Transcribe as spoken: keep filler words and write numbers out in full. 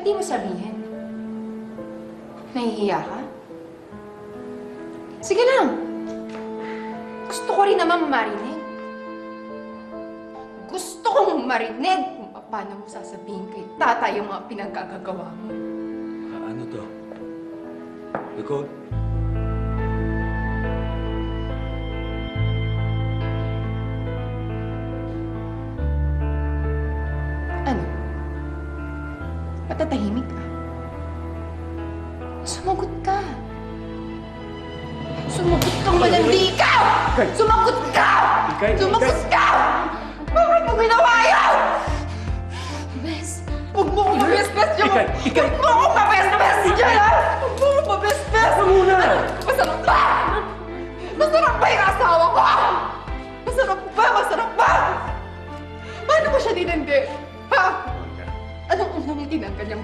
Ba't di mo sabihin? Nahihiya ka? Sige lang. Gusto ko rin naman marinig. Gusto kong marinig kung paano mo sasabihin kay tata yung mga pinagkagagawa mo. Ah, ano to? Ikaw... Ano? Patatahimik ka? Sumagot ka! Sumagot kang malandi ka! Sumagot ka! Sumagot ka! Bakit mo ginawa yan? Bes, huwag mo akong mabes-bes dyan! Huwag mo akong mabes-bes dyan! Huwag mo akong mabes-bes! muna! Masarap ba? Masarap ba yung asawa ko? Masarap ba? Masarap ba? Paano mo siya dinindi? Ha? Anong unang tinanggal niyang